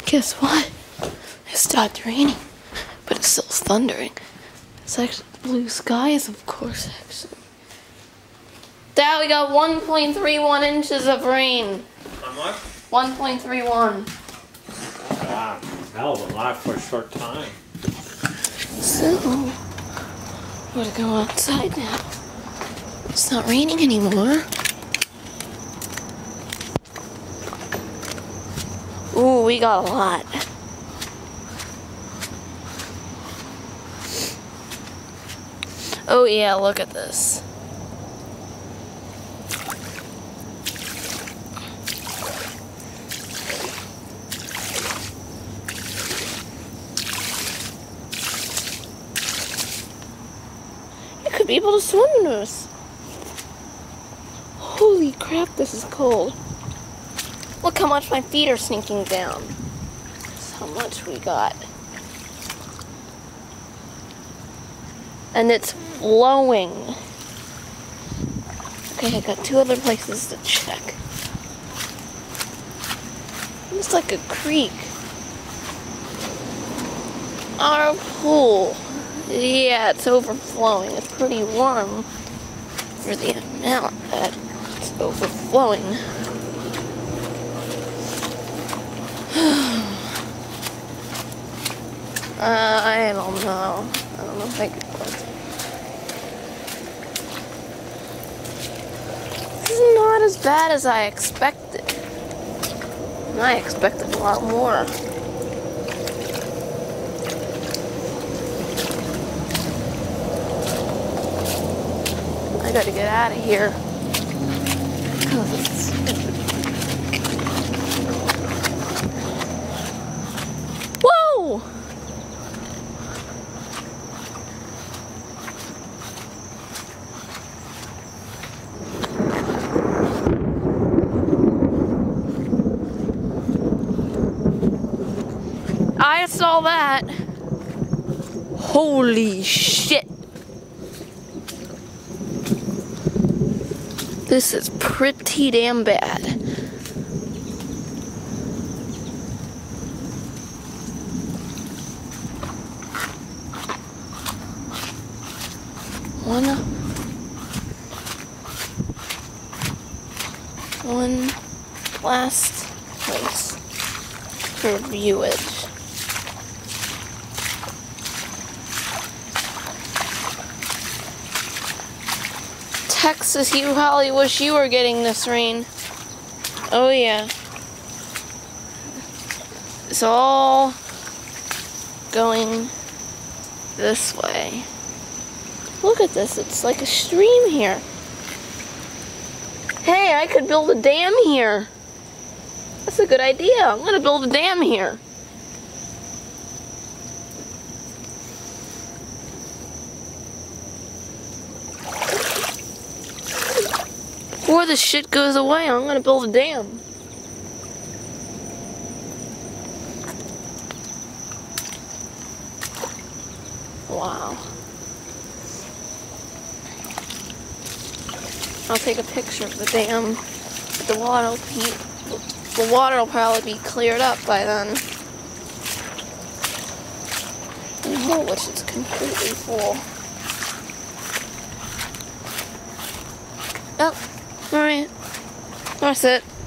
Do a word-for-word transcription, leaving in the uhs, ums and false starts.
Guess what? It stopped raining, but it's still thundering. It's actually blue skies, of course, actually. Dad, we got one point three one inches of rain. How much? one point three one. Ah, hell of a lot for a short time. So, we're gonna go outside now. It's not raining anymore. Ooh, we got a lot. Oh yeah, look at this. You could be able to swim in this. Holy crap, this is cold. Look how much my feet are sinking down. That's how much we got. And it's flowing. Okay, I got two other places to check. It's like a creek. Our pool. Yeah, it's overflowing. It's pretty warm for the amount that it's overflowing. uh, I don't know. I don't know if I could close it. This is not as bad as I expected. I expected a lot more. I gotta get out of here. It's... Whoa! I saw that. Holy shit. This is pretty damn bad. One, one last place for viewage. Texas, you probably wish you were getting this rain. Oh yeah. It's all going this way. Look at this, it's like a stream here. Hey, I could build a dam here. That's a good idea. I'm gonna build a dam here. Before this shit goes away, I'm gonna build a dam. Wow. I'll take a picture of the dam. The water will be, the water will probably be cleared up by then. Oh, which is completely full. Oh. Alright, that's it.